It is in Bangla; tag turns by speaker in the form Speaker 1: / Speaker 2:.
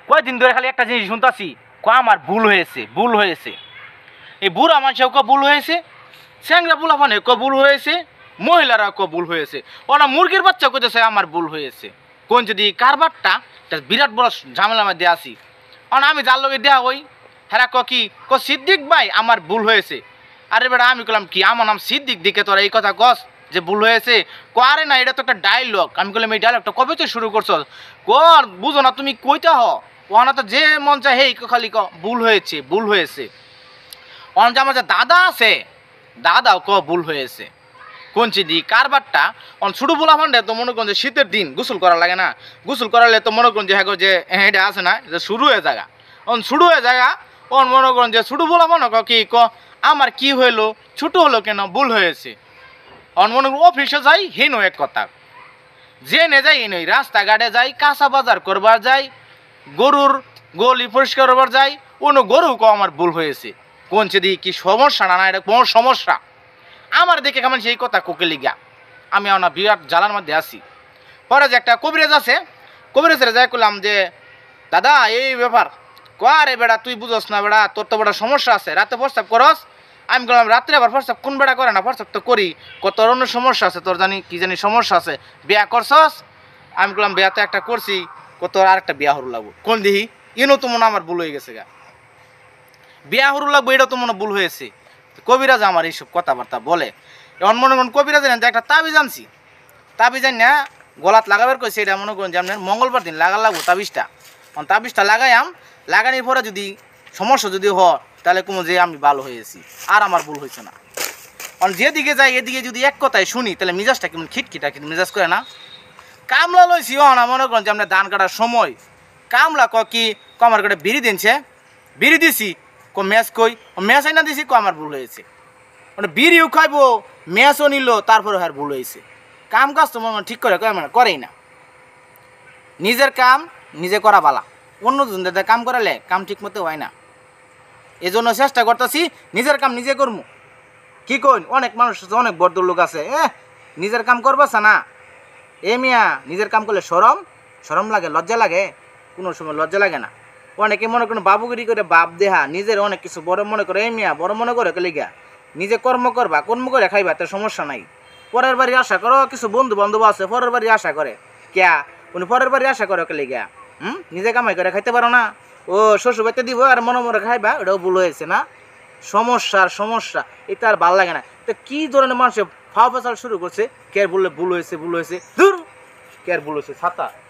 Speaker 1: কয়দিন ধরে খালি একটা জিনিস শুনতাছি, আমার ভুল হয়েছে, ভুল হয়েছে। এই বুড়া মানুষেও ভুল হয়েছে, স্যাংরা বুলাফানে ভুল হয়েছে, মহিলারা ভুল হয়েছে, ওরা মুরগির বাচ্চা কইতেছে আমার ভুল হয়েছে। কোন যদি কারবারটা বিরাট বড় ঝামেলার মধ্যে আসি, আমি যার লগে দেয়া হই হ্যাঁ কি সিদ্দিক ভাই আমার ভুল হয়েছে। আরে বেটা আমি বললাম কি আমার নাম সিদ্দিক, দিকে তোরা এই কথা কস যে ভুল হয়েছে? আরে না, এটা তো একটা ডায়লগ। আমি বললাম এই ডায়লগটা কবে তো শুরু করছো? বুঝো না তুমি কইতে ওনা তো যে মন চায় হেই খালি ভুল হয়েছে, ভুল হয়েছে। অন যে আমার যে দাদা আছে, দাদাও ভুল হয়েছে। কোন চিদি কারবারটা অন ছোটো বলা ফান্ডে তো মনে করেন যে শীতের দিন গোসল করা লাগে না, গোসল করালে তো মনে করেন যে হ্যাঁ যে এটা আছে না যে শুরু হয়ে জায়গা, অন শুরু হয়ে জায়গা। অন মনে করেন যে ছোটো বলা মনে কি আমার কি হইলো, ছোটো হলো কেন, ভুল হয়েছে। অন মনে করেন অফিসে যাই হেনো এক কথা, যে নে যাই নই রাস্তাঘাটে যাই, কাঁচা বাজার করবার যাই, গরুর গলি পরিষ্কার করবার যাই, অন্য গরু আমার ভুল হয়েছে। কোন চিদি কি সমস্যা না, এটা কোনো সমস্যা? আমার দেখে কেমন সেই কথা কোকেলি গা, আমি আমার বিরাট জ্বালার মধ্যে আসি। পরে যে একটা কবিরাজ আছে, কবিরাজের যাই করলাম যে দাদা এই ব্যাপার, আরে বেড়া তুই বুঝস না বেড়া, তোর তো বেড়া সমস্যা আছে, রাতে প্রস্তাব করস। আমি বললাম রাত্রে আবার প্রস্তাব কোন বেড়া করে না, প্রস্তাব তো করি, তোর অন্য সমস্যা আছে, তোর জানি কি জানি সমস্যা আছে, বিয়া করছস? আমি বললাম বিয়া তো একটা করছি, তোর আর একটা বিয়া হরু লাগবো। কোন দিহি ইনো তো মনে আমার ভুল হয়ে গেছে গা, বিয়া হরু লাগবো, এটাও তো মনে ভুল হয়েছে। কবিরাজ আমার এইসব কথাবার্তা বলে। এখন মনে করুন কবিরাজ একটা তাবিজ আনছি, তাবিজ আন না গলাত লাগাবার কইছে, এটা মনে করুন যে আপনার মঙ্গলবার দিন লাগবো তাবিজটা। তাবিজটা লাগাইয়াম, লাগানোর পরে যদি সমস্যা যদি হয় তাহলে কোনো যে আমি ভালো হয়েছি, আর আমার ভুল হয়েছে না। যেদিকে যাই এদিকে যদি এক কথায় শুনি তাহলে মিজাজটা কেমন খিটখিটা কিন্তু মিজাজ করে না। কামলা লইছি না মনে করেন যে আপনার ধান কাটার সময় কামলা কি আমার করে বিড়ি দিনছে, বিড়ি দিছি ম্যাচ কই ম্যাচ আইনা দিছি আমার ভুল হয়েছে। মানে বিড়িও খাইবো, ম্যাচও নিল, তারপরে আর ভুল হয়েছে। কাম কাজ তো মনে ঠিক করে মানে করেই না। নিজের কাম নিজে করা বালা, অন্য জনদের কাম করালে কাম ঠিক মতো হয় না। এই জন্য চেষ্টা করতেছি নিজের কাম নিজে করবো। কি কইন অনেক মানুষ অনেক বড় লোক আছে, নিজের কাম করবাছা না, এ মিয়া নিজের কাম করলে সরম লাগে, লজ্জা লাগে? কোনো সময় লজ্জা লাগে না। অনেকে মনে করেন বাবুগিরি করে বাপ দেহা, নিজের অনেক কিছু বড় মনে করে, এই মিয়া বড় মনে করে লিগা নিজে কর্ম করবা, কর্ম করে খাইবা, তার সমস্যা নাই। পরের বাড়ি আশা করো, কিছু বন্ধু বান্ধব আছে পরের বাড়ি আশা করে, ক্যা উনি পরের বাড়ি আশা করে লিগা নিজে কামাই করে খাইতে পারো না, ও শ্বশুর বাড়িতে দিব আর মনে মনে খাইবা, ওটাও ভুল হয়েছে না। সমস্যা এটা আর ভাল লাগে না। তো কি ধরনের মানুষ ফাও ফেসাল শুরু করছে, কে বললে ভুল হয়েছে, ভুল হয়েছে, ধুর কে ভুল হয়েছে ছাতা।